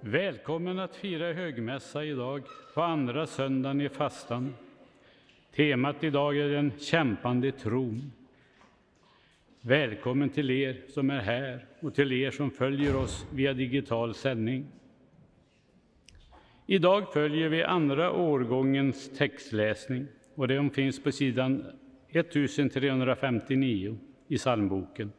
Välkommen att fira högmässa idag på andra söndagen i fastan. Temat idag är den kämpande tron. Välkommen till er som är här och till er som följer oss via digital sändning. Idag följer vi andra årgångens textläsning och den finns på sidan 1359 i psalmboken.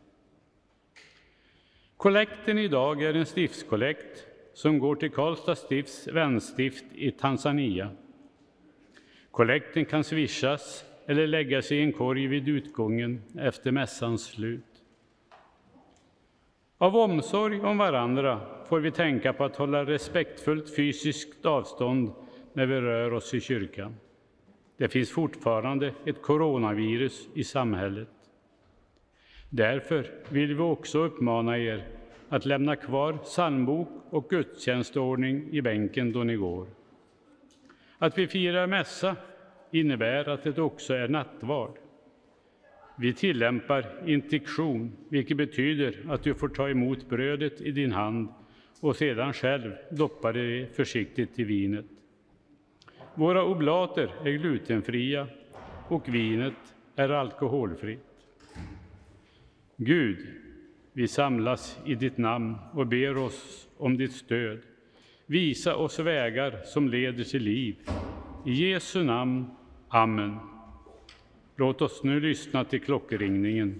Kollekten idag är en stiftskollekt som går till Karlstad stifts vänstift i Tanzania. Kollekten kan swishas eller läggas i en korg vid utgången efter mässans slut. Av omsorg om varandra får vi tänka på att hålla respektfullt fysiskt avstånd när vi rör oss i kyrkan. Det finns fortfarande ett coronavirus i samhället. Därför vill vi också uppmana er att lämna kvar psalmbok och gudstjänstordning i bänken då ni går. Att vi firar mässa innebär att det också är nattvard. Vi tillämpar intiktion, vilket betyder att du får ta emot brödet i din hand och sedan själv doppa det försiktigt i vinet. Våra oblater är glutenfria och vinet är alkoholfritt. Gud, vi samlas i ditt namn och ber oss om ditt stöd. Visa oss vägar som leder till liv. I Jesu namn. Amen. Låt oss nu lyssna till klockringningen.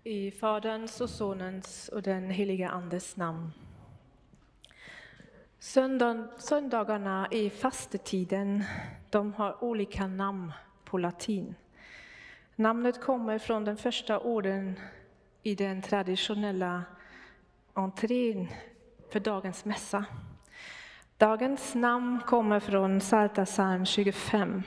I Faderns och Sonens och den heliga Andes namn. Söndagarna i fastetiden, de har olika namn på latin. Namnet kommer från den första orden i den traditionella entrén för dagens mässa. Dagens namn kommer från Psaltarpsalm 25.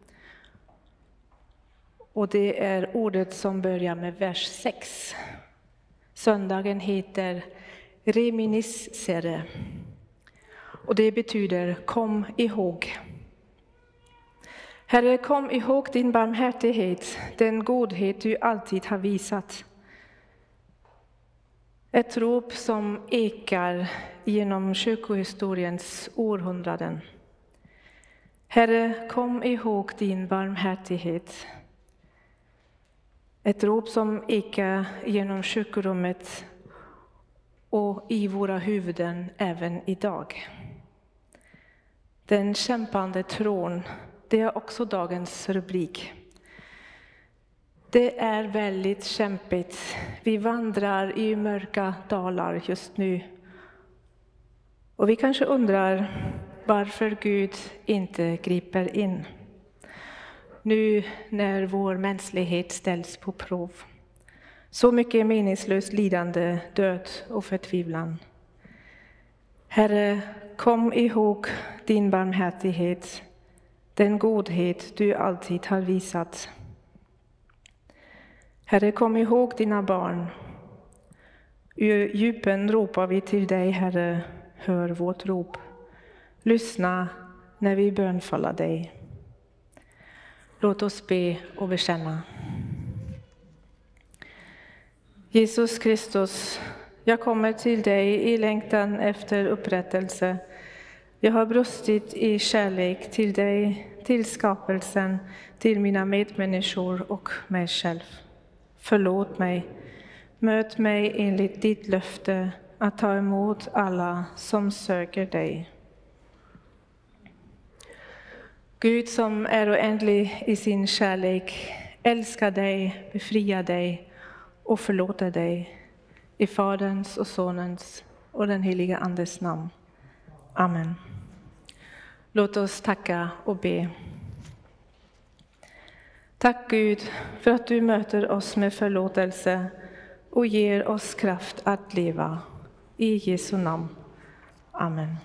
Och det är ordet som börjar med vers 6. Söndagen heter Reminiscere. Och det betyder kom ihåg. Herre, kom ihåg din barmhärtighet, den godhet du alltid har visat. Ett rop som ekar genom kyrkohistoriens århundraden. Herre, kom ihåg din barmhärtighet. Ett rop som ekar genom kyrkorummet och i våra huvuden även idag. Den kämpande tron, det är också dagens rubrik. Det är väldigt kämpigt. Vi vandrar i mörka dalar just nu. Och vi kanske undrar varför Gud inte griper in. Nu när vår mänsklighet ställs på prov. Så mycket meningslöst lidande, död och förtvivlan. Herre, kom ihåg din barmhärtighet, den godhet du alltid har visat. Herre, kom ihåg dina barn. Ur djupen ropar vi till dig, Herre, hör vårt rop. Lyssna när vi bönfaller dig. Låt oss be och bekänna. Jesus Kristus, jag kommer till dig i längtan efter upprättelse. Jag har brustit i kärlek till dig, till skapelsen, till mina medmänniskor och mig själv. Förlåt mig. Möt mig enligt ditt löfte att ta emot alla som söker dig. Gud som är oändlig i sin kärlek, älskar dig, befriar dig och förlåter dig. I Faderns och Sonens och den heliga Andes namn. Amen. Låt oss tacka och be. Tack Gud för att du möter oss med förlåtelse och ger oss kraft att leva. I Jesu namn. Amen.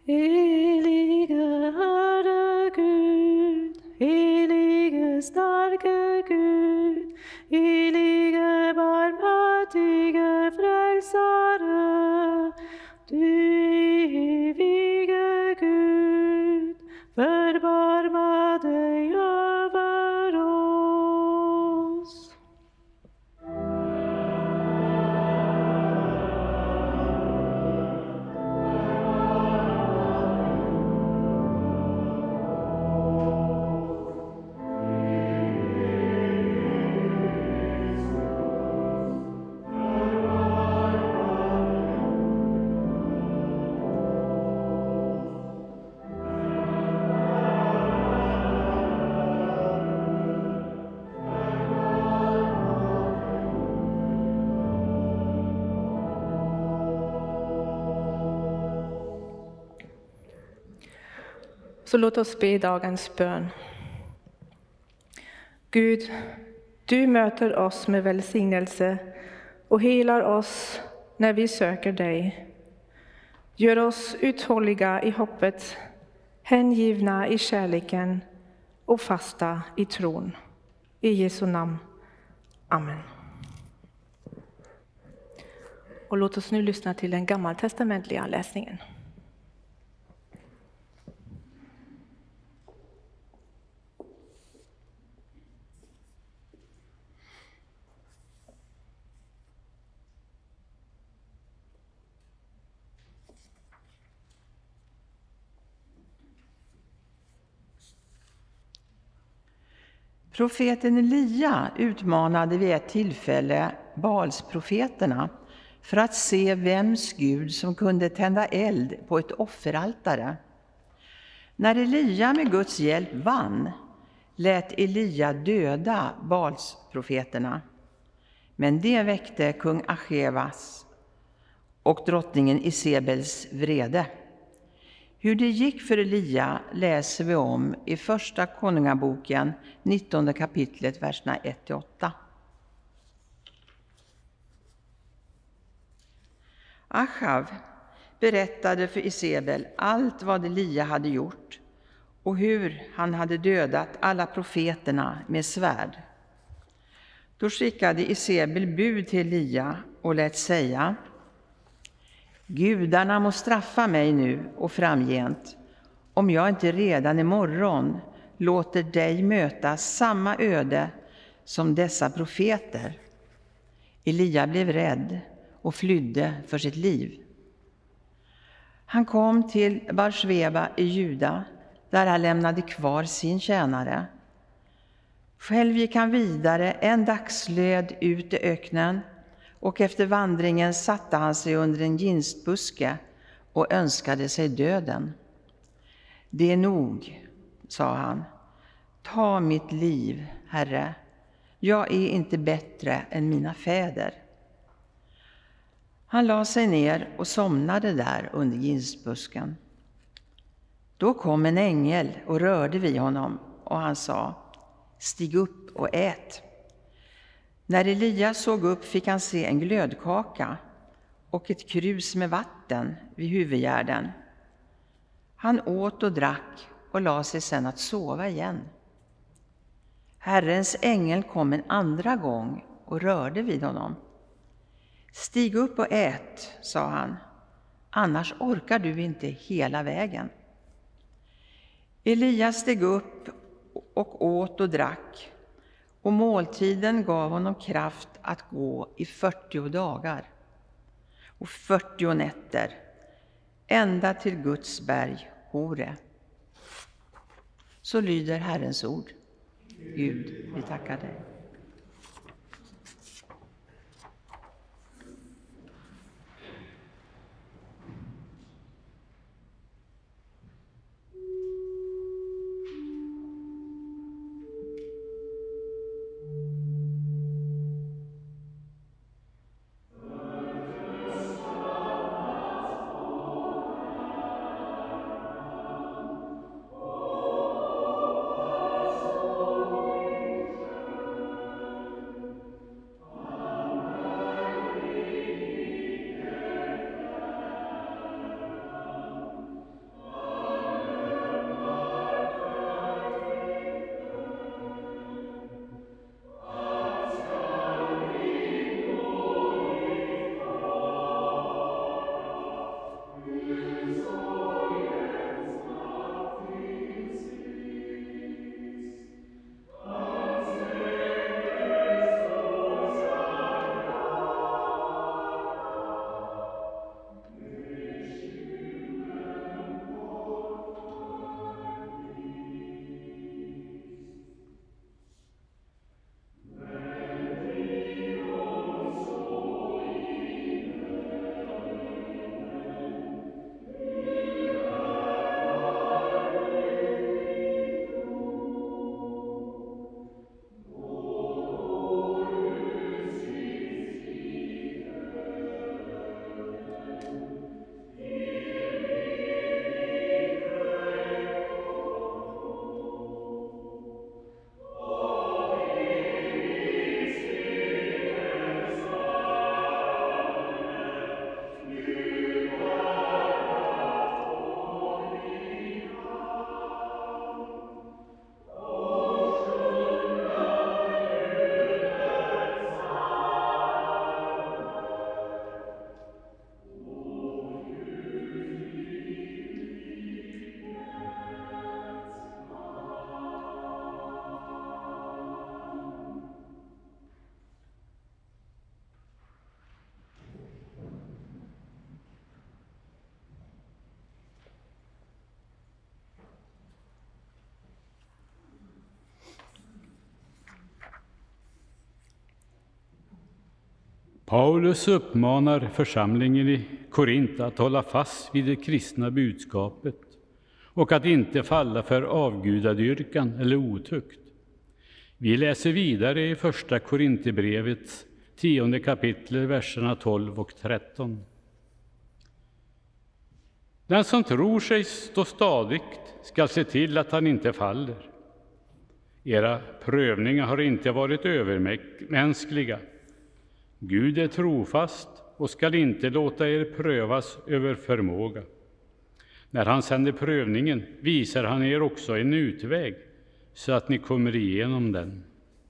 Helige Herre Gud, helige starke Gud, helige barmhärtige frälsare, du evige Gud, förbarma dig över oss. Så låt oss be dagens bön. Gud, du möter oss med välsignelse och helar oss när vi söker dig. Gör oss uthålliga i hoppet, hängivna i kärleken och fasta i tron. I Jesu namn. Amen. Och låt oss nu lyssna till den gammaltestamentliga läsningen. Profeten Elia utmanade vid ett tillfälle Baalsprofeterna för att se vems Gud som kunde tända eld på ett offeraltare. När Elia med Guds hjälp vann, lät Elia döda Baalsprofeterna. Men det väckte kung Achevas och drottningen Isebels vrede. Hur det gick för Elia läser vi om i första konungaboken 19 kapitlet, verserna 1-8. Achav berättade för Isebel allt vad Elia hade gjort och hur han hade dödat alla profeterna med svärd. Då skickade Isebel bud till Elia och lät säga: Gudarna må straffa mig nu och framgent, om jag inte redan imorgon låter dig möta samma öde som dessa profeter. Elia blev rädd och flydde för sitt liv. Han kom till Barsveba i Juda, där han lämnade kvar sin tjänare. Själv gick han vidare en dagsled ut i öknen, och efter vandringen satte han sig under en ginstbuske och önskade sig döden. Det är nog, sa han. Ta mitt liv, Herre. Jag är inte bättre än mina fäder. Han la sig ner och somnade där under ginstbusken. Då kom en ängel och rörde vid honom, och han sa: Stig upp och ät. När Elia såg upp fick han se en glödkaka och ett krus med vatten vid huvudgärden. Han åt och drack och la sig sedan att sova igen. Herrens ängel kom en andra gång och rörde vid honom. Stig upp och ät, sa han, annars orkar du inte hela vägen. Elia steg upp och åt och drack, och måltiden gav honom kraft att gå i 40 dagar och 40 nätter, ända till Guds berg Hore. Så lyder Herrens ord. Gud, vi tackar dig. Paulus uppmanar församlingen i Korint att hålla fast vid det kristna budskapet och att inte falla för avgudadyrkan eller otukt. Vi läser vidare i första Korinthierbrevets 10 kapitel, verserna 12 och 13. Den som tror sig stå stadigt skall se till att han inte faller. Era prövningar har inte varit övermänskliga. Gud är trofast och skall inte låta er prövas över förmåga. När han sänder prövningen visar han er också en utväg så att ni kommer igenom den.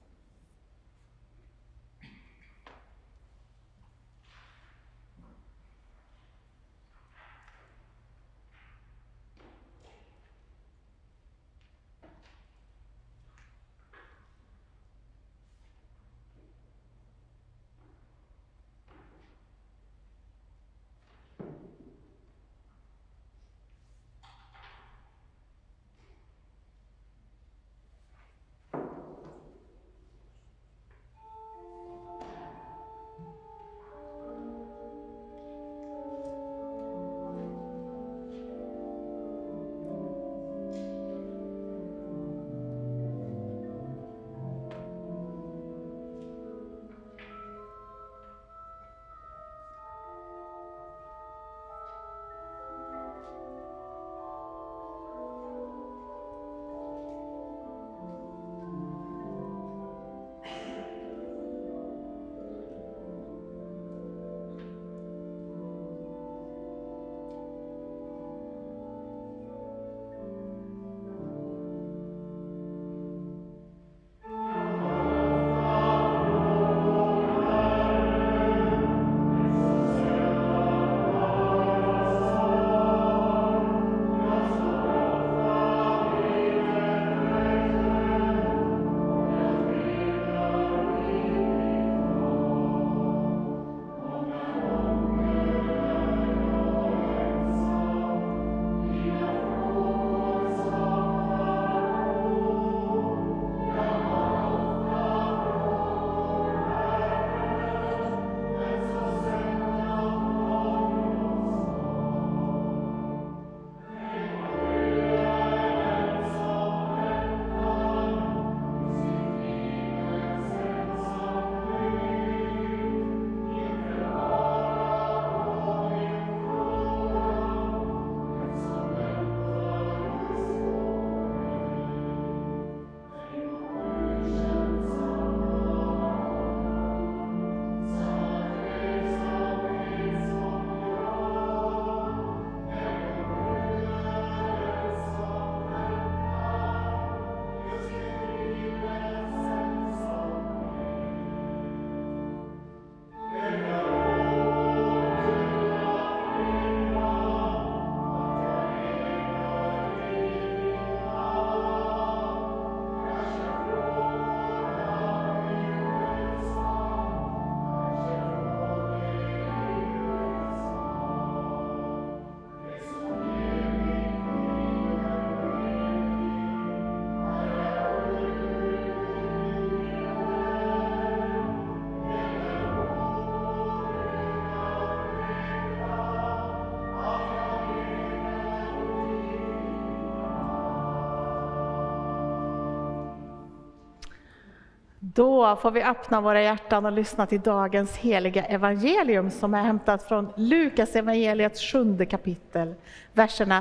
Då får vi öppna våra hjärtan och lyssna till dagens heliga evangelium som är hämtat från Lukas evangeliets 7 kapitel, verserna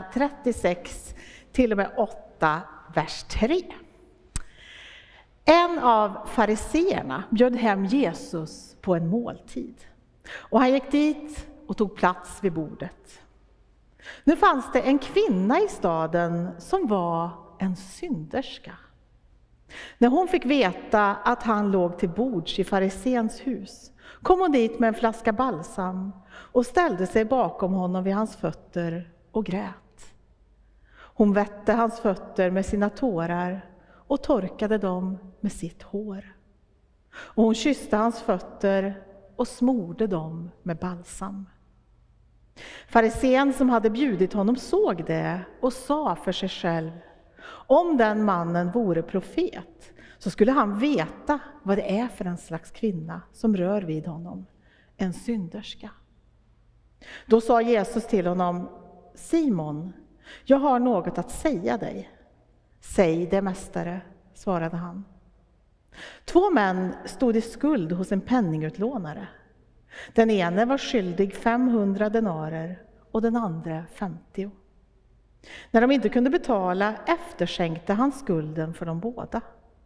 36 till och med 8, vers 3. En av fariseerna bjöd hem Jesus på en måltid. Och han gick dit och tog plats vid bordet. Nu fanns det en kvinna i staden som var en synderska. När hon fick veta att han låg till bords i fariséns hus kom hon dit med en flaska balsam och ställde sig bakom honom vid hans fötter och grät. Hon vätte hans fötter med sina tårar och torkade dem med sitt hår. Och hon kysste hans fötter och smorde dem med balsam. Farisén som hade bjudit honom såg det och sa för sig själv: om den mannen vore profet så skulle han veta vad det är för en slags kvinna som rör vid honom, en synderska. Då sa Jesus till honom: Simon, jag har något att säga dig. Säg det, mästare, svarade han. 2 män stod i skuld hos en penningutlånare. Den ene var skyldig 500 denarer och den andra 50. När de inte kunde betala efterskänkte han skulden för dem båda.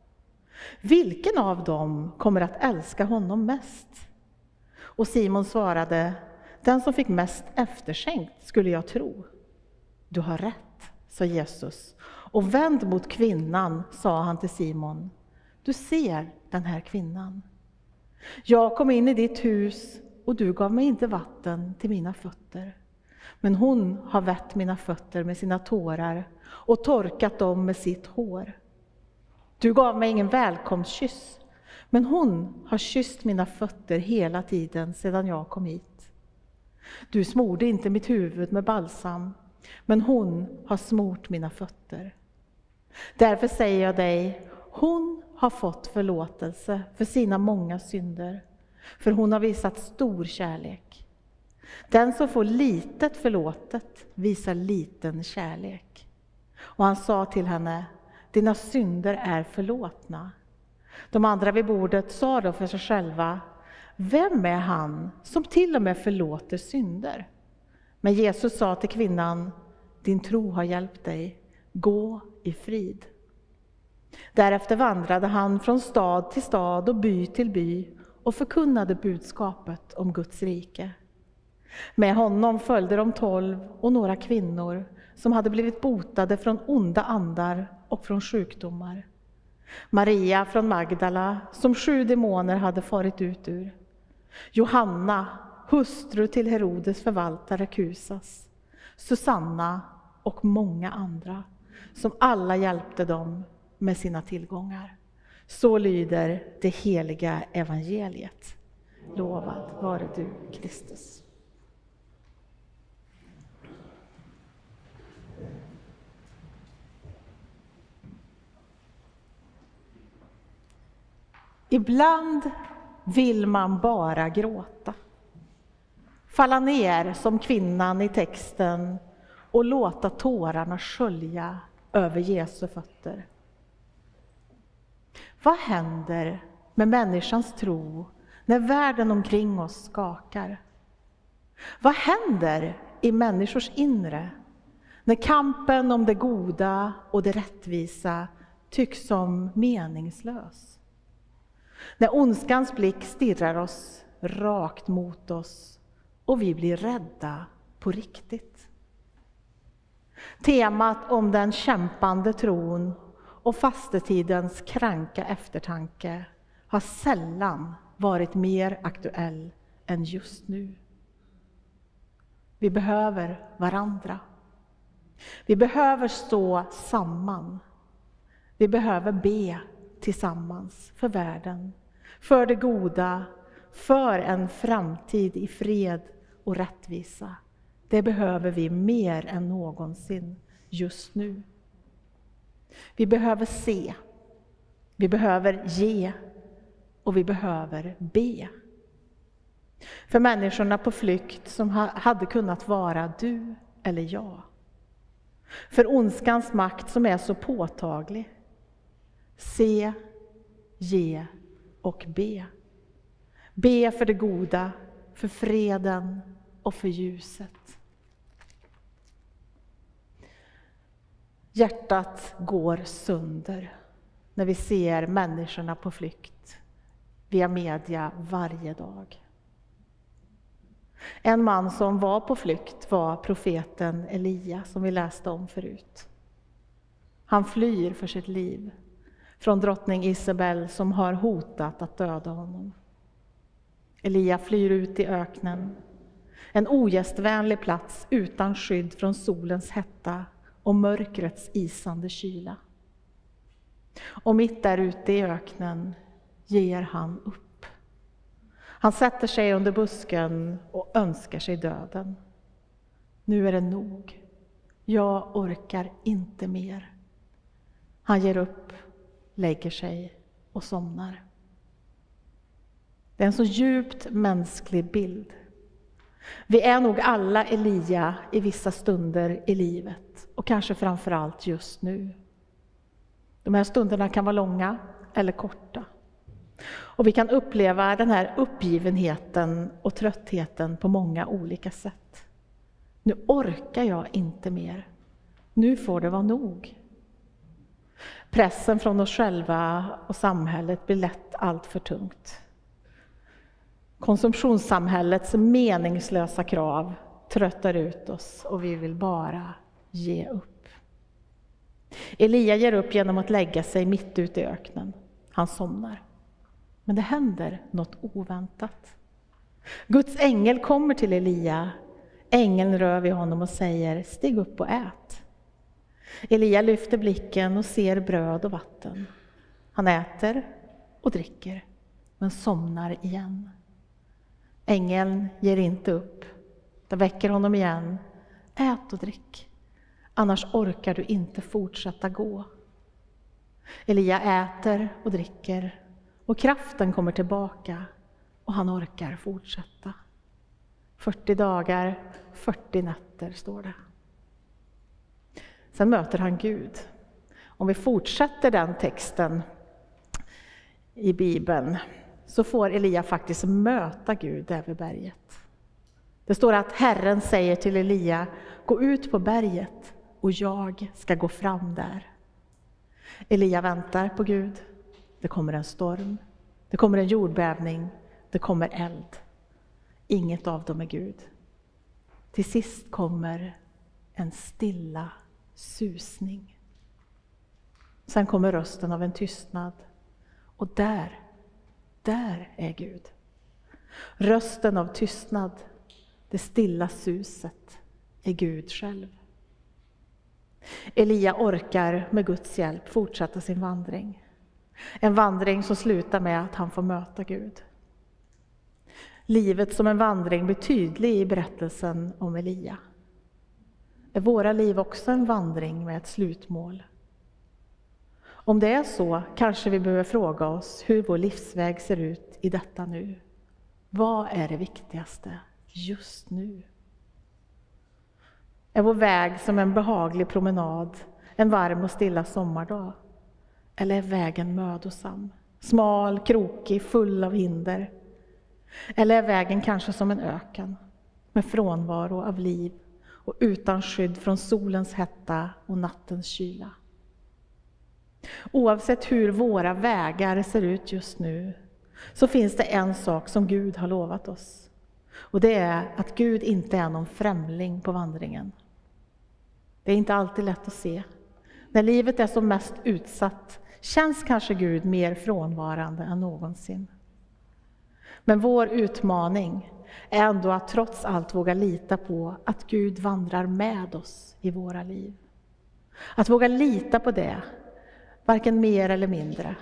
Vilken av dem kommer att älska honom mest? Och Simon svarade: den som fick mest efterskänkt, skulle jag tro. Du har rätt, sa Jesus. Och vänd mot kvinnan, sa han till Simon. Du ser den här kvinnan. Jag kom in i ditt hus och du gav mig inte vatten till mina fötter. Men hon har vätt mina fötter med sina tårar och torkat dem med sitt hår. Du gav mig ingen välkomstkyss, men hon har kysst mina fötter hela tiden sedan jag kom hit. Du smorde inte mitt huvud med balsam, men hon har smort mina fötter. Därför säger jag dig, hon har fått förlåtelse för sina många synder, för hon har visat stor kärlek. Den som får litet förlåtet visar liten kärlek. Och han sa till henne: dina synder är förlåtna. De andra vid bordet sa då för sig själva: vem är han som till och med förlåter synder? Men Jesus sa till kvinnan: din tro har hjälpt dig. Gå i frid. Därefter vandrade han från stad till stad och by till by och förkunnade budskapet om Guds rike. Med honom följde de 12 och några kvinnor som hade blivit botade från onda andar och från sjukdomar. Maria från Magdala, som 7 demoner hade farit ut ur. Johanna, hustru till Herodes förvaltare Kusas. Susanna och många andra, som alla hjälpte dem med sina tillgångar. Så lyder det heliga evangeliet. Lovad vare du, Kristus. Ibland vill man bara gråta. Falla ner som kvinnan i texten och låta tårarna skölja över Jesu fötter. Vad händer med människans tro när världen omkring oss skakar? Vad händer i människors inre när kampen om det goda och det rättvisa tycks som meningslös? När ondskans blick stirrar oss rakt mot oss och vi blir rädda på riktigt. Temat om den kämpande tron och fastetidens kranka eftertanke har sällan varit mer aktuell än just nu. Vi behöver varandra. Vi behöver stå samman. Vi behöver be tillsammans för världen, för det goda, för en framtid i fred och rättvisa. Det behöver vi mer än någonsin just nu. Vi behöver se, vi behöver ge och vi behöver be. För människorna på flykt som hade kunnat vara du eller jag. För ondskans makt som är så påtaglig. Se, ge och be. Be för det goda, för freden och för ljuset. Hjärtat går sönder när vi ser människorna på flykt via media varje dag. En man som var på flykt var profeten Elia, som vi läste om förut. Han flyr för sitt liv från drottning Isabel som har hotat att döda honom. Elia flyr ut i öknen, en ogästvänlig plats utan skydd från solens hetta och mörkrets isande kyla. Och mitt där ute i öknen ger han upp. Han sätter sig under busken och önskar sig döden. Nu är det nog. Jag orkar inte mer. Han ger upp, lägger sig och somnar. Det är en så djupt mänsklig bild. Vi är nog alla Elia i vissa stunder i livet och kanske framförallt just nu. De här stunderna kan vara långa eller korta. Och vi kan uppleva den här uppgivenheten och tröttheten på många olika sätt. Nu orkar jag inte mer. Nu får det vara nog. Pressen från oss själva och samhället blir lätt allt för tungt. Konsumtionssamhällets meningslösa krav tröttar ut oss och vi vill bara ge upp. Elia ger upp genom att lägga sig mitt ute i öknen. Han somnar. Men det händer något oväntat. Guds ängel kommer till Elia. Ängeln rör vid honom och säger: stig upp och ät. Elia lyfter blicken och ser bröd och vatten. Han äter och dricker, men somnar igen. Ängeln ger inte upp. Det väcker honom igen. Ät och drick, annars orkar du inte fortsätta gå. Elia äter och dricker och kraften kommer tillbaka och han orkar fortsätta. 40 dagar, 40 nätter står det. Sen möter han Gud. Om vi fortsätter den texten i Bibeln så får Elia faktiskt möta Gud där vid berget. Det står att Herren säger till Elia: gå ut på berget och jag ska gå fram där. Elia väntar på Gud. Det kommer en storm. Det kommer en jordbävning. Det kommer eld. Inget av dem är Gud. Till sist kommer en stilla susning. Sen kommer rösten av en tystnad. Och där är Gud. Rösten av tystnad, det stilla suset, är Gud själv. Elia orkar med Guds hjälp fortsätta sin vandring. En vandring som slutar med att han får möta Gud. Livet som en vandring blir tydlig i berättelsen om Elia. Är våra liv också en vandring med ett slutmål? Om det är så kanske vi behöver fråga oss hur vår livsväg ser ut i detta nu. Vad är det viktigaste just nu? Är vår väg som en behaglig promenad, en varm och stilla sommardag? Eller är vägen mödosam, smal, krokig, full av hinder? Eller är vägen kanske som en öken, med frånvaro av liv och utan skydd från solens hetta och nattens kyla? Oavsett hur våra vägar ser ut just nu så finns det en sak som Gud har lovat oss. Och det är att Gud inte är någon främling på vandringen. Det är inte alltid lätt att se. När livet är som mest utsatt känns kanske Gud mer frånvarande än någonsin. Men vår utmaning är ändå att trots allt våga lita på att Gud vandrar med oss i våra liv. Att våga lita på det, varken mer eller mindre.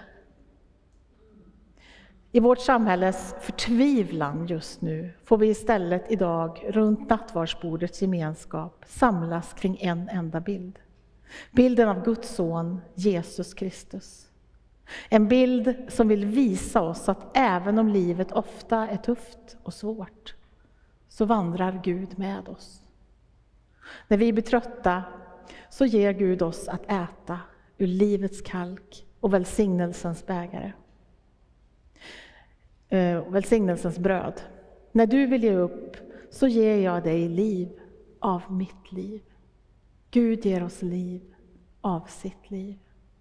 I vårt samhälles förtvivlan just nu får vi istället idag runt nattvardsbordets gemenskap samlas kring en enda bild. Bilden av Guds son, Jesus Kristus. En bild som vill visa oss att även om livet ofta är tufft och svårt så vandrar Gud med oss. När vi blir trötta så ger Gud oss att äta ur livets kalk och välsignelsens bägare. Välsignelsens bröd. När du vill ge upp så ger jag dig liv av mitt liv. Gud ger oss liv av sitt liv.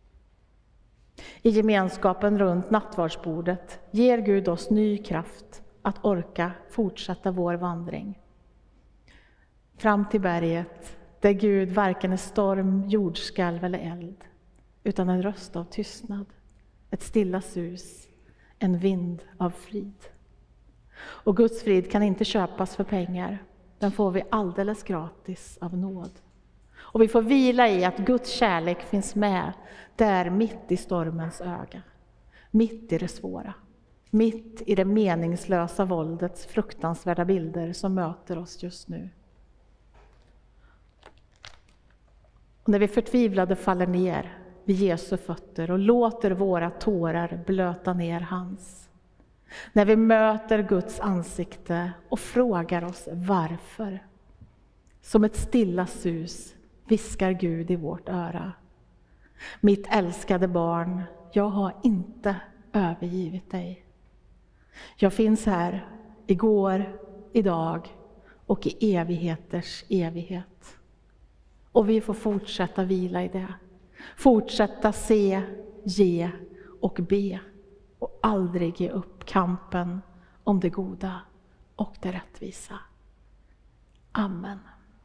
I gemenskapen runt nattvardsbordet ger Gud oss ny kraft att orka fortsätta vår vandring. Fram till berget där Gud varken är storm, jordskalv eller eld, utan en röst av tystnad, ett stilla sus, en vind av frid. Och Guds frid kan inte köpas för pengar, den får vi alldeles gratis av nåd. Och vi får vila i att Guds kärlek finns med där mitt i stormens öga, mitt i det svåra, mitt i det meningslösa våldets fruktansvärda bilder som möter oss just nu. Och när vi förtvivlade faller ner vid Jesu fötter och låter våra tårar blöta ner hans, När vi möter Guds ansikte och frågar oss varför. Som ett stilla sus viskar Gud i vårt öra. Mitt älskade barn, jag har inte övergivit dig. Jag finns här igår, idag och i evigheters evighet. Och vi får fortsätta vila i det. Fortsätta se, ge och be. Och aldrig ge upp kampen om det goda och det rättvisa. Amen.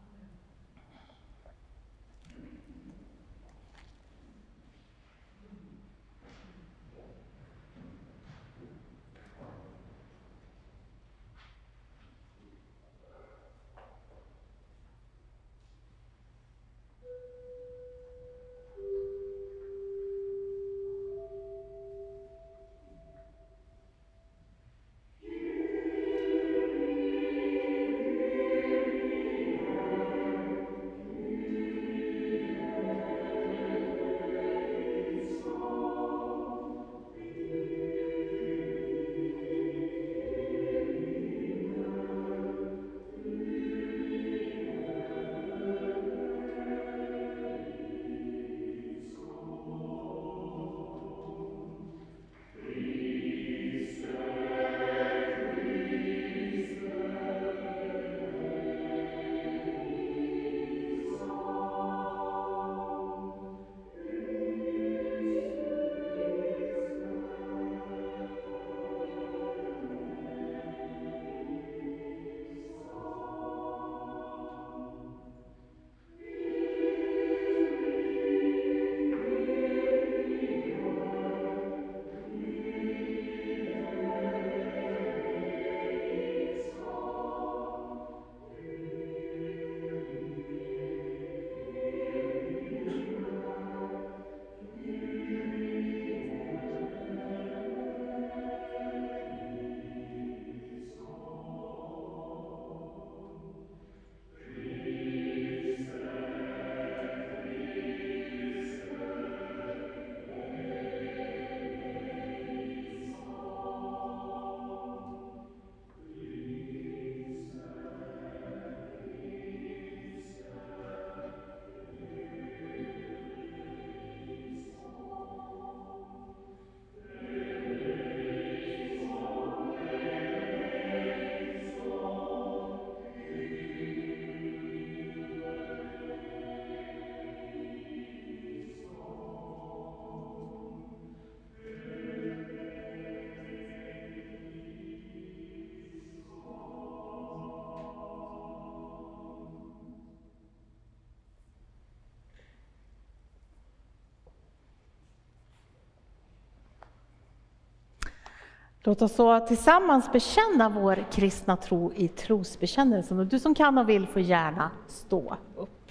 Låt oss så tillsammans bekänna vår kristna tro i trosbekännelsen. Och du som kan och vill får gärna stå upp.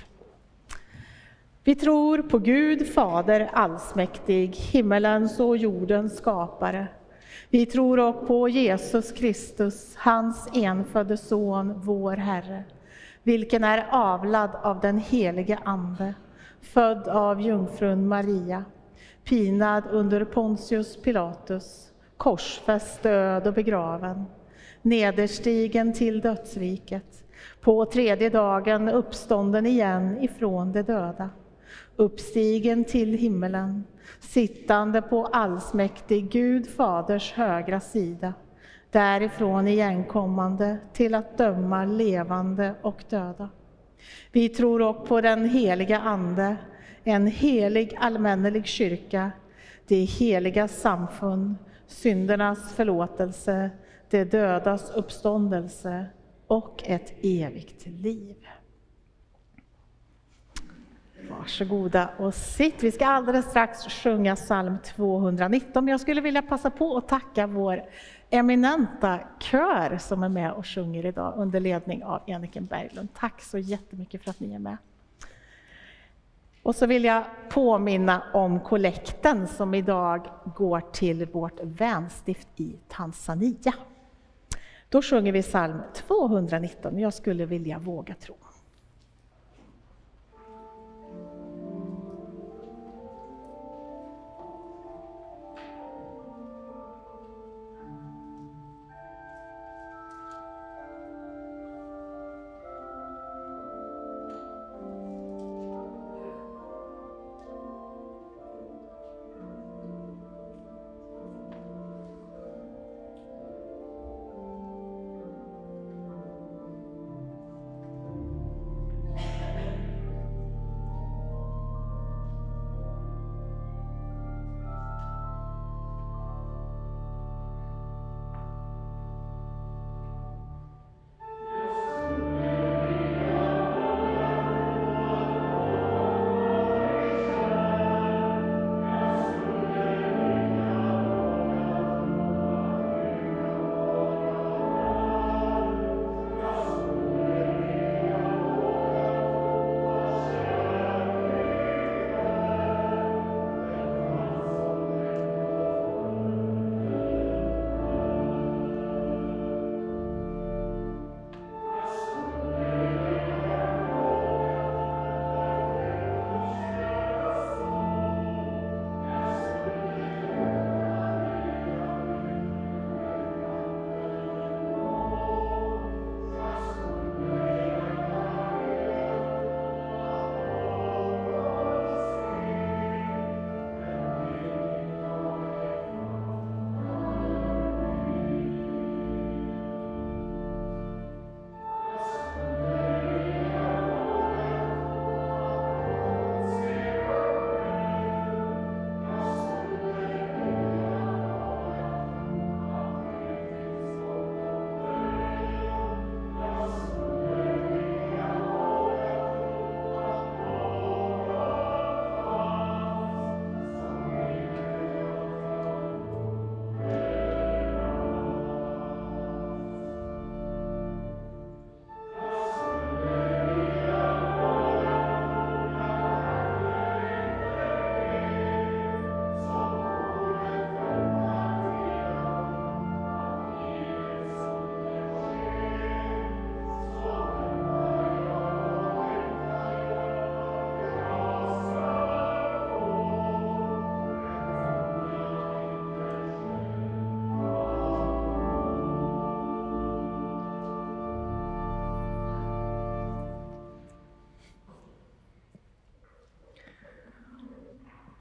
Vi tror på Gud, Fader allsmäktig, himmelens och jordens skapare. Vi tror också på Jesus Kristus, hans enfödde son, vår Herre, vilken är avlad av den helige Ande, född av jungfrun Maria, pinad under Pontius Pilatus, korsfäst, död och begraven, nederstigen till dödsriket, på tredje dagen uppstånden igen ifrån de döda, uppstigen till himmelen, sittande på allsmäktig Gud Faders högra sida, därifrån igenkommande till att döma levande och döda. Vi tror också på den heliga Ande, en helig allmännelig kyrka, det heliga samfund, syndernas förlåtelse, det dödas uppståndelse och ett evigt liv. Varsågoda och sitt. Vi ska alldeles strax sjunga psalm 219. Men jag skulle vilja passa på att tacka vår eminenta kör som är med och sjunger idag under ledning av Eniken Berglund. Tack så jättemycket för att ni är med. Och så vill jag påminna om kollekten som idag går till vårt vänstift i Tanzania. Då sjunger vi psalm 219. Jag skulle vilja våga tro.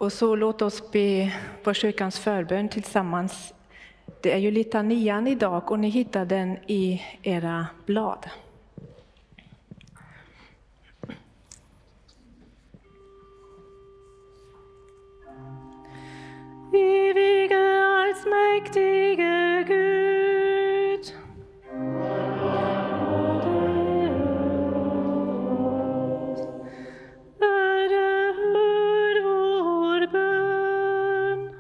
Och så låt oss be på kyrkans förbön tillsammans. Det är ju litanian idag och ni hittar den i era blad. Evige allsmäktige Gud, Herre, hör vår bön.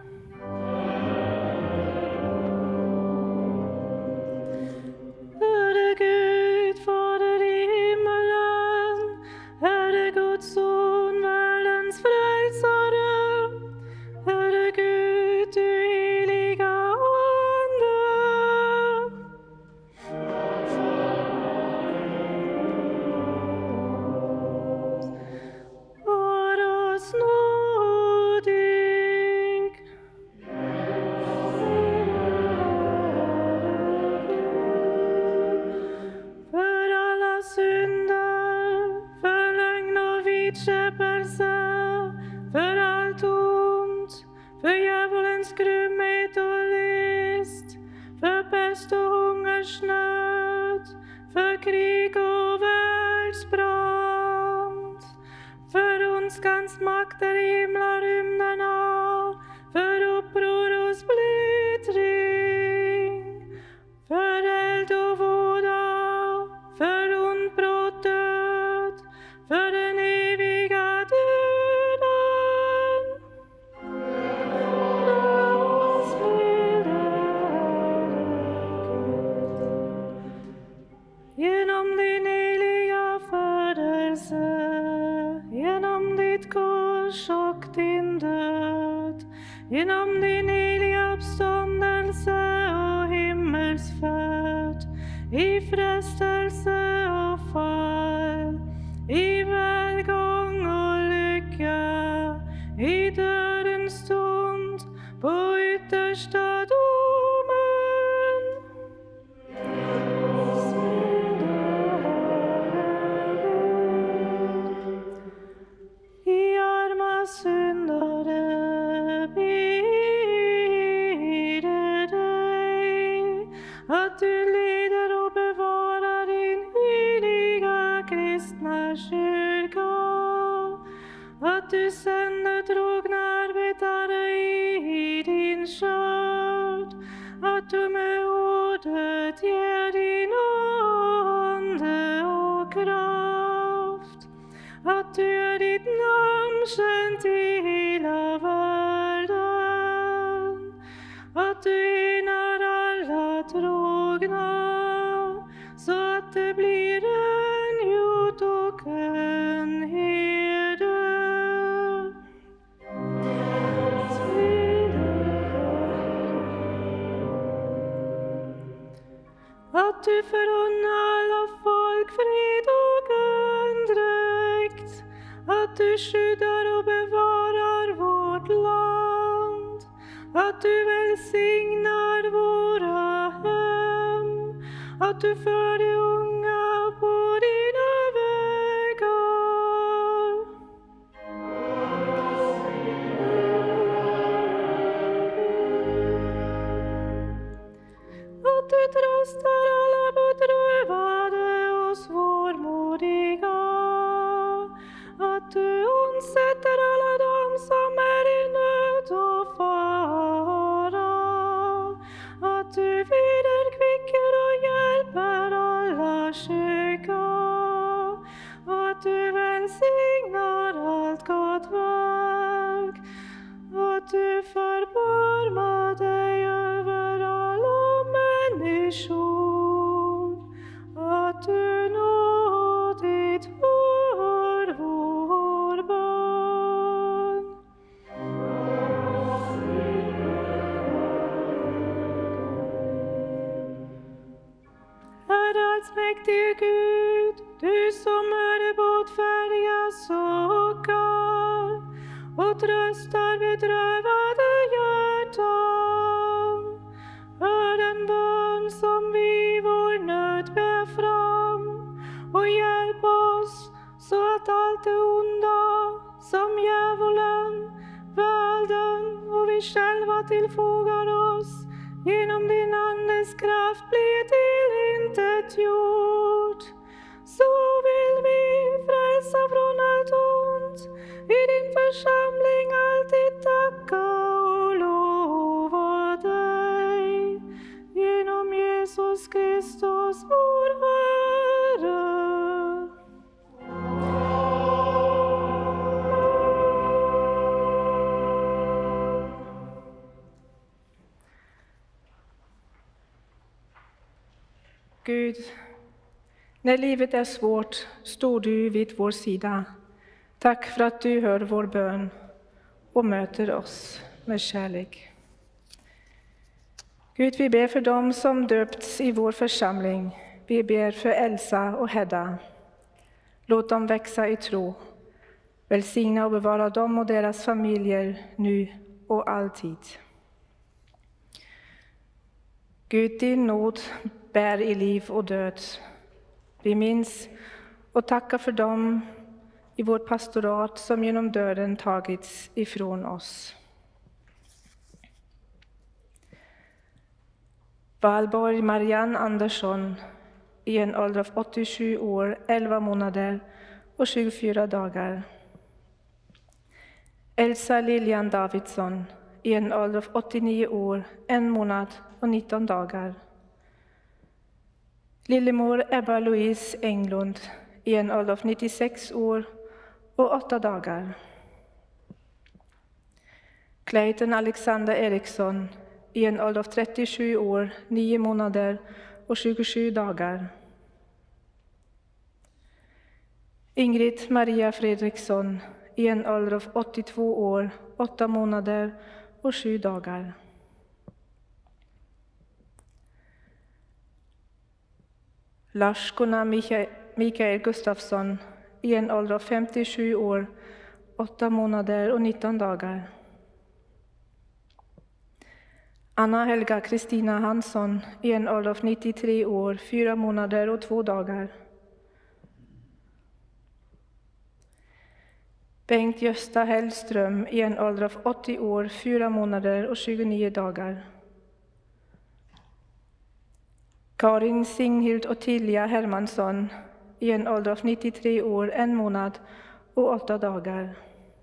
Herre Gud, Fader i himmelen, Herre Guds son, världens frälsare, Herre Gud, du heliga Ande. Var oss nådig. För alla synder, för lögn och vidskepelse, för allt ont, för djävulens grymhet och list, för pest och hungersnöd, för krig och världsbrand, för ondskans makter i himlarymderna, för uppror och splittring, för eld och våda, för ond, brott, död, för den eviga döden. Genom din heliga födelse, genom ditt kors och din död, genom din heliga uppståndelse och himmelsfärd, i frestelse och fall, i välgång och lycka, i dödens stund, på yttersta domen. I arma syndare bider dig att du leder och bevarar din heliga kristna kyrka, att du sänder trogna arbetare i din skörd, att du med ordet ger din ande och kraft, att du gör ditt namn känt i hela världen, att du enar alla trogna, så att det blir en hjort och en herde. Att du förunnar alla folk fred och andräkt, att du skyddar och bevarar vårt land, att du välsignar våra hem, att du för de unga på dina vägar. Att du tröstar alla bedrövade och svårmodiga, att du undsätter alla dem som är i nöd och fara, att du vederkvicker och hjälper alla sjuka, att du välsignar allt gott verk, att du förbarmar dig över alla människor, att du nådigt hör vår bön. Herre allsmäktige Gud, du som är båtfärdiga suckar och tröstar bedrövade hjärtan, hör den bön som vi i vår nöd ber fram och hjälp oss så att allt det onda som djävulen tillfogar oss. Genom din andes kraft blir tillintetgjort. Så vill vi frälsa från allt ont. I din församling alltid tacka och lova dig. Genom Jesus Kristus vår Herre. Gud, när livet är svårt står du vid vår sida. Tack för att du hör vår bön och möter oss med kärlek. Gud, vi ber för dem som döpts i vår församling. Vi ber för Elsa och Hedda. Låt dem växa i tro. Välsigna och bevara dem och deras familjer nu och alltid. Gud, din nåd bär i liv och död. Vi minns och tackar för dem i vårt pastorat som genom döden tagits ifrån oss. Valborg Marianne Andersson i en ålder av 87 år, 11 månader och 24 dagar. Elsa Lilian Davidsson i en ålder av 89 år, 1 månad och 19 dagar. Lillemor Ebba Louise Englund i en ålder av 96 år och 8 dagar. Clayton Alexander Eriksson i en ålder av 37 år, 9 månader och 27 dagar. Ingrid Maria Fredriksson i en ålder av 82 år, 8 månader och 7 dagar. Lars-Gunnar Mikael Gustafsson i en ålder av 57 år, 8 månader och 19 dagar. Anna Helga Kristina Hansson i en ålder av 93 år, 4 månader och 2 dagar. Bengt Gösta Hellström i en ålder av 80 år, 4 månader och 29 dagar. Karin Signhild Ottilia Hermansson i en ålder av 93 år, 1 månad och 8 dagar.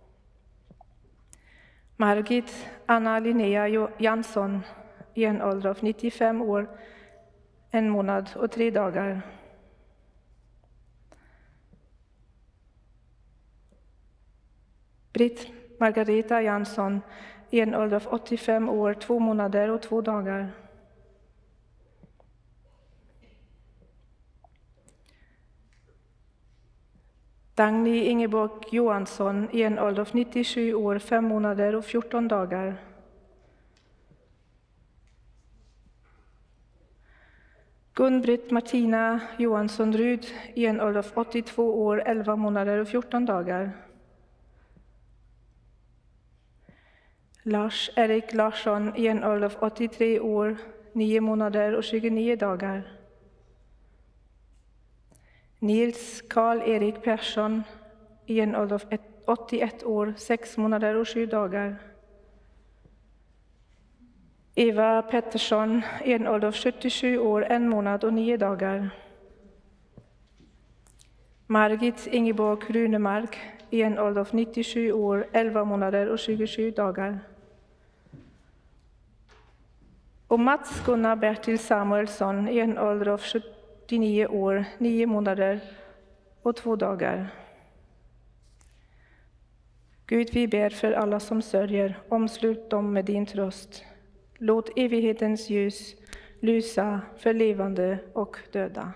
Margit Anna Linnea Jansson i en ålder av 95 år, 1 månad och 3 dagar. Britt Margareta Jansson i en ålder av 85 år, 2 månader och 2 dagar. Dagny Ingeborg Johansson i en ålder av 97 år, 5 månader och 14 dagar. Gun-Britt Martina Johansson Rud i en ålder av 82 år, 11 månader och 14 dagar. Lars-Erik Larsson i en ålder av 83 år, 9 månader och 29 dagar. Nils Karl-Erik Persson i en ålder av 81 år, 6 månader och 7 dagar. Eva Pettersson i en ålder av 77 år, 1 månad och 9 dagar. Margit Ingeborg Runemark i en ålder av 97 år, 11 månader och 27 dagar. Och Mats Gunnar Bertil Samuelsson i en ålder av 79 år, 9 månader och 2 dagar. Gud, vi ber för alla som sörjer, omslut dem med din tröst. Låt evighetens ljus lysa för levande och döda.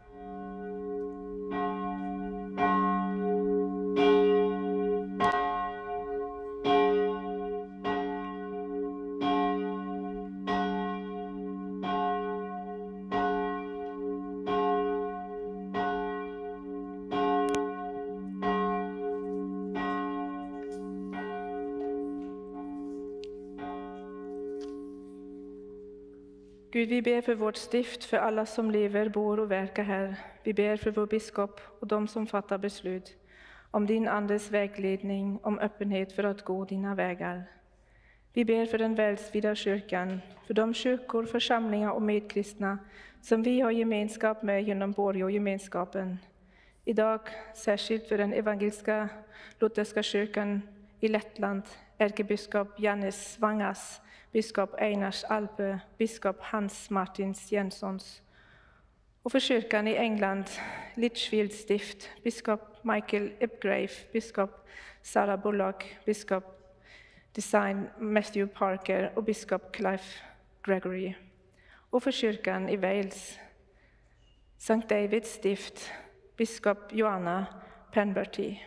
Gud, vi ber för vårt stift, för alla som lever, bor och verkar här. Vi ber för vår biskop och de som fattar beslut, om din andes vägledning, om öppenhet för att gå dina vägar. Vi ber för den världsvida kyrkan, för de kyrkor, församlingar och medkristna som vi har gemenskap med genom Borgå-gemenskapen. Idag särskilt för den evangeliska lutherska kyrkan i Lettland, ärkebiskop Jannes Vangas, biskop Einars Alpe, biskop Hans Martins Jenssons. Och för kyrkan i England, Lichfield stift, biskop Michael Ipgrave, biskop Sarah Bullock, biskop Design Matthew Parker och biskop Clive Gregory. Och för kyrkan i Wales, St. Davids stift, biskop Joanna Penberty.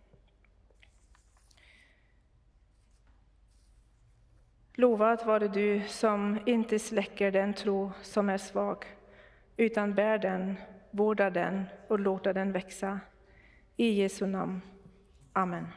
Lovad vare du som inte släcker den tro som är svag, utan bär den, vårdar den och låter den växa. I Jesu namn. Amen.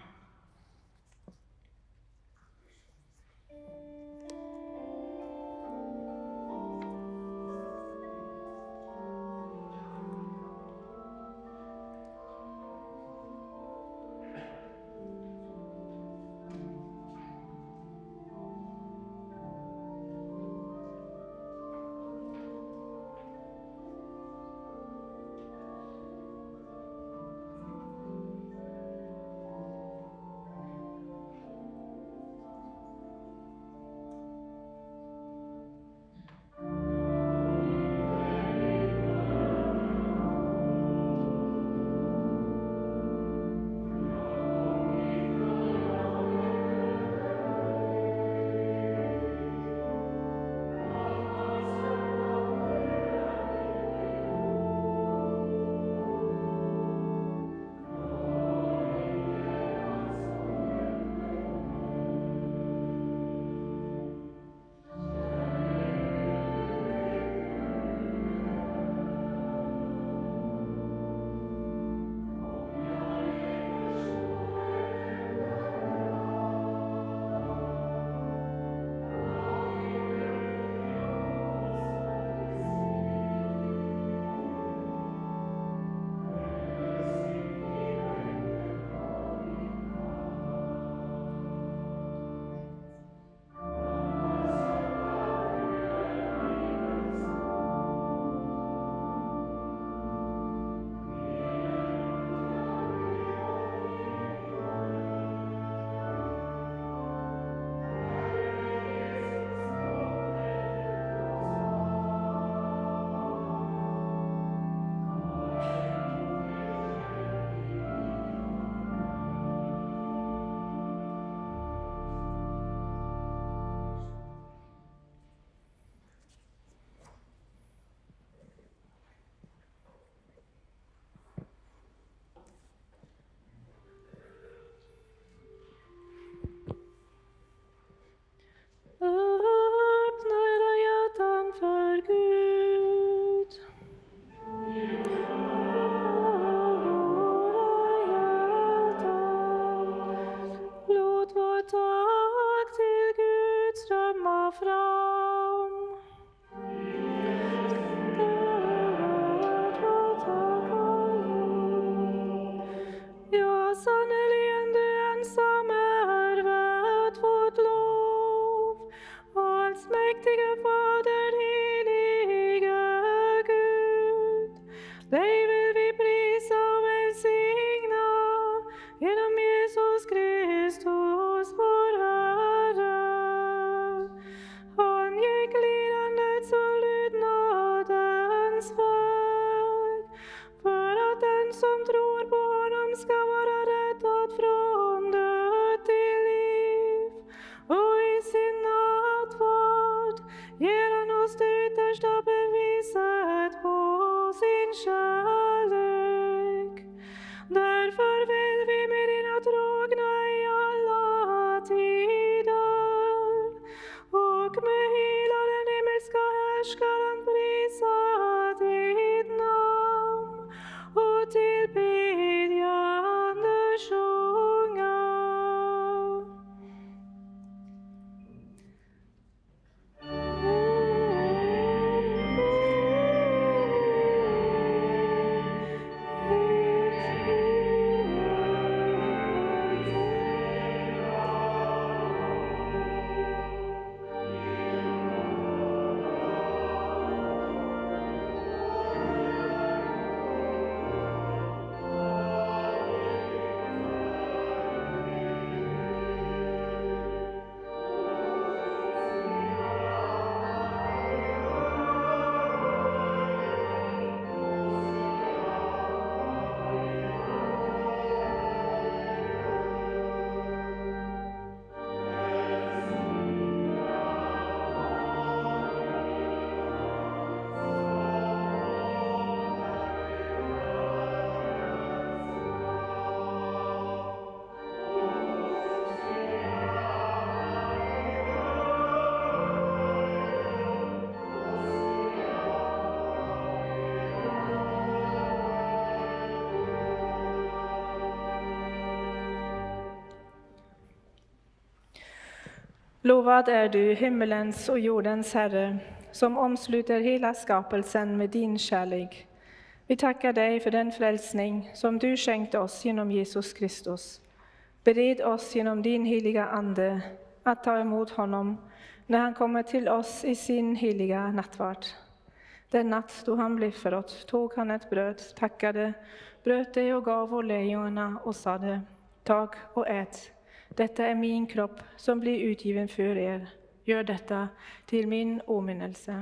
Lovad är du, himmelens och jordens Herre, som omsluter hela skapelsen med din kärlek. Vi tackar dig för den frälsning som du skänkt oss genom Jesus Kristus. Bered oss genom din heliga Ande att ta emot honom när han kommer till oss i sin heliga nattvard. Den natt då han blev förrådd tog han ett bröd, tackade, bröt det och gav åt lärjungarna och sade: tag och ät, detta är min kropp som blir utgiven för er. Gör detta till min åminnelse.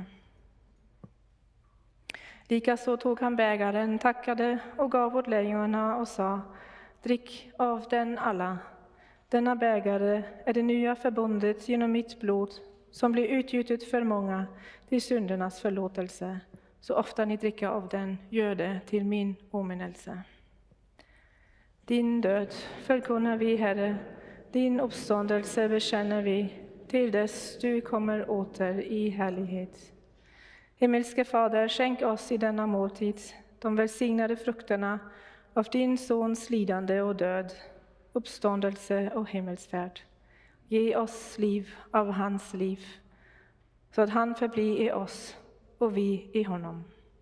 Likaså tog han bägaren, tackade och gav åt lärjungarna och sa: drick av den alla. Denna bägare är det nya förbundet genom mitt blod som blir utgjutet för många till syndernas förlåtelse. Så ofta ni dricker av den, gör det till min åminnelse. Din död förkunnar vi, Herre, din uppståndelse bekänner vi, till dess du kommer åter i härlighet. Himmelske Fader, skänk oss i denna måltid de välsignade frukterna av din Sons lidande och död, uppståndelse och himmelsfärd. Ge oss liv av hans liv, så att han förblir i oss och vi i honom.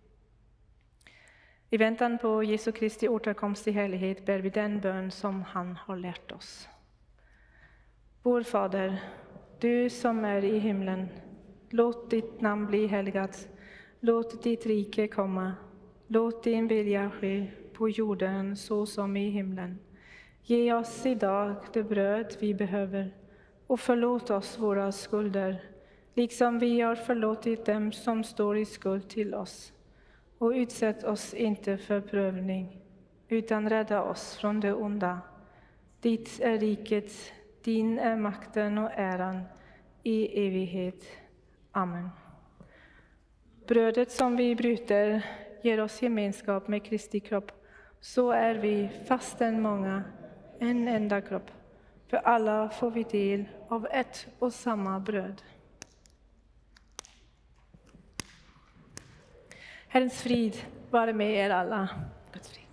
I väntan på Jesu Kristi återkomst i härlighet ber vi den bön som han har lärt oss. Vår Fader, du som är i himlen, låt ditt namn bli helgat, låt ditt rike komma, låt din vilja ske på jorden så som i himlen. Ge oss idag det bröd vi behöver och förlåt oss våra skulder, liksom vi har förlåtit dem som står i skuld till oss. Och utsätt oss inte för prövning, utan rädda oss från det onda. Ditt är riket, din är makten och äran i evighet. Amen. Brödet som vi bryter ger oss gemenskap med Kristi kropp. Så är vi, fastän många, en enda kropp. För alla får vi del av ett och samma bröd. Herrens frid vare med er alla. Guds frid.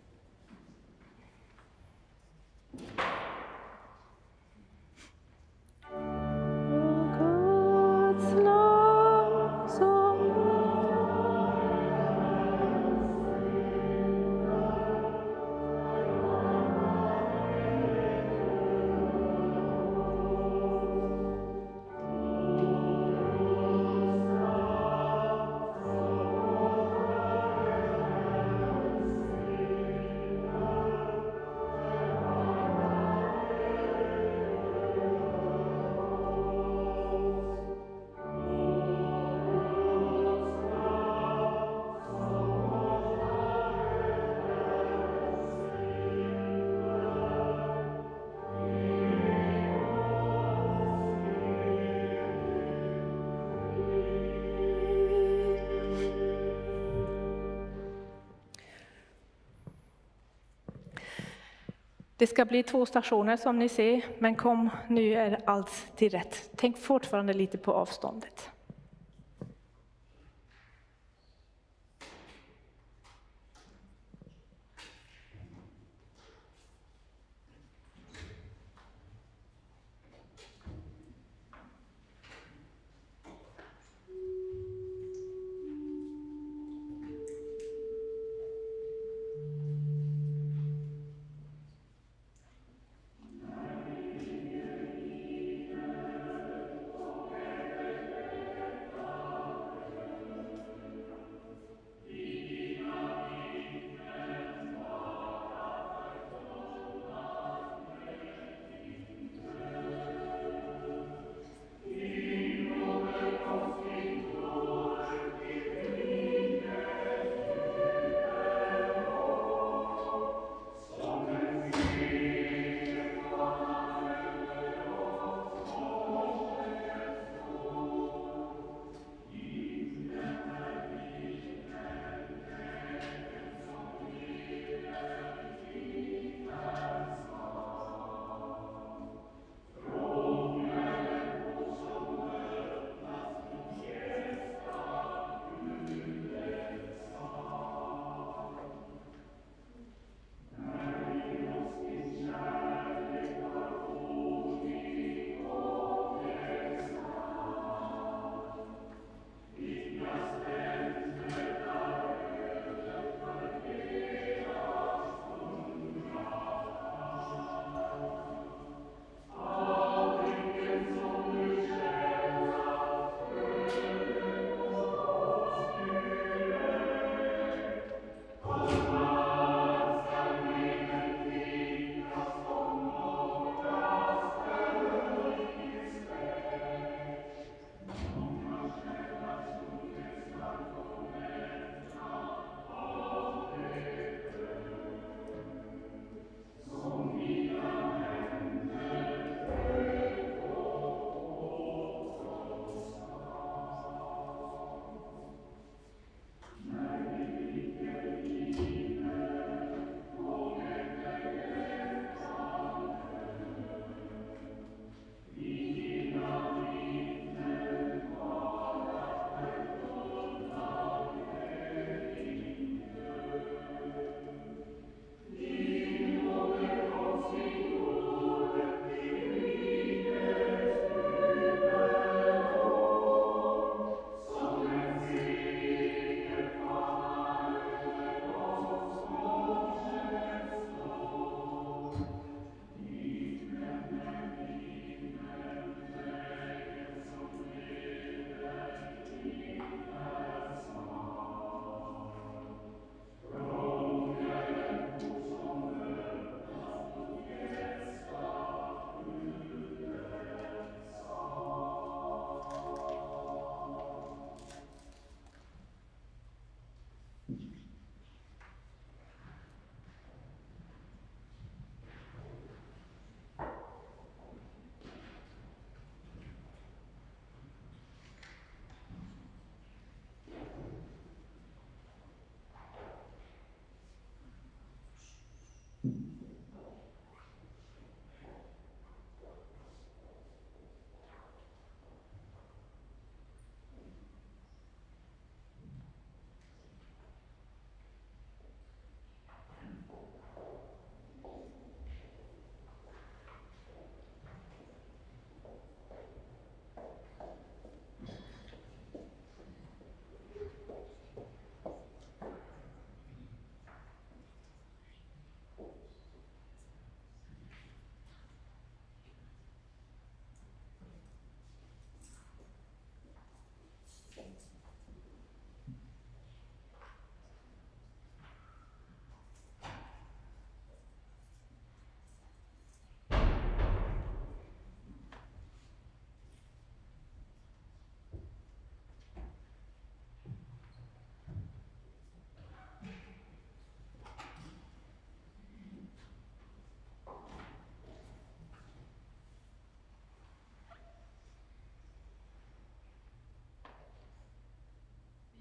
Det ska bli 2 stationer som ni ser, men kom, nu är allt till rätt. Tänk fortfarande lite på avståndet.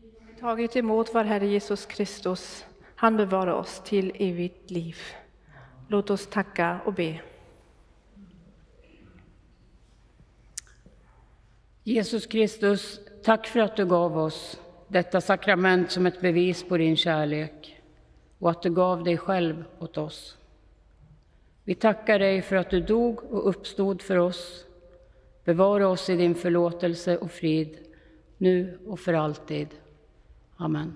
Tagit emot vår Herre Jesus Kristus, han bevarar oss till evigt liv. Låt oss tacka och be. Jesus Kristus, tack för att du gav oss detta sakrament som ett bevis på din kärlek och att du gav dig själv åt oss. Vi tackar dig för att du dog och uppstod för oss. Bevara oss i din förlåtelse och frid, nu och för alltid. Amen.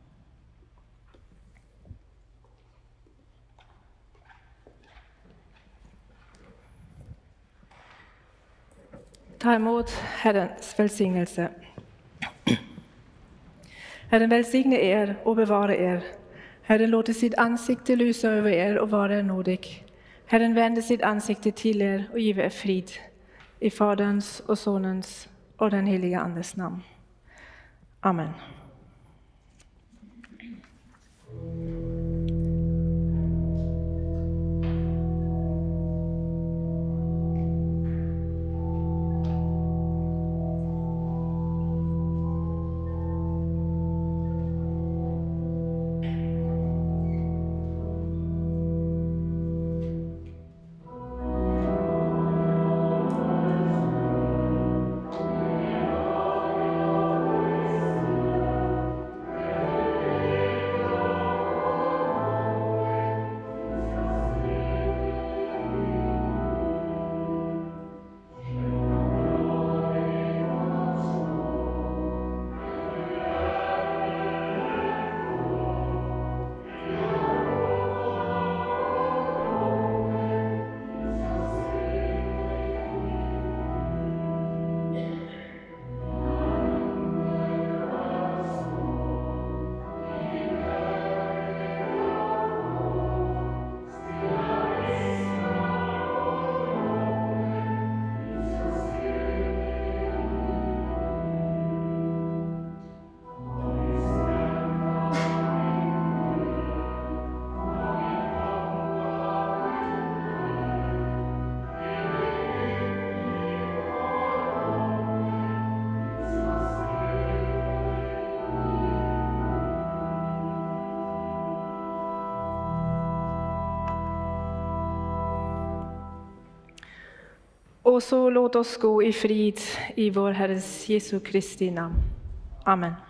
Ta emot Herrens välsignelse. Herren välsigne er och bevara er. Herren låter sitt ansikte lysa över er och vara er nådig. Herren vänder sitt ansikte till er och giver er frid. I Faderns och Sonens och den heliga Andes namn. Amen. Och så låt oss gå i frid i vår Herres Jesu Kristi namn. Amen.